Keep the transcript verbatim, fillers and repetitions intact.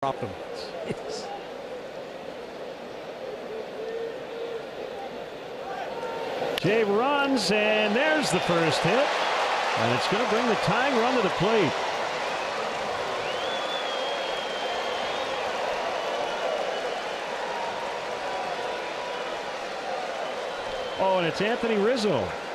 Drop them. Jay runs, and there's the first hit. And it's going to bring the tying run to the plate. Oh, and it's Anthony Rizzo.